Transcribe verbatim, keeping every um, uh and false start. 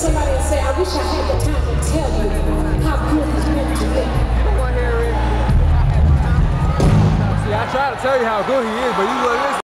somebody and say, I wish I had the time to tell you how good he's been to me. See, I try to tell you how good he is, but you what it is.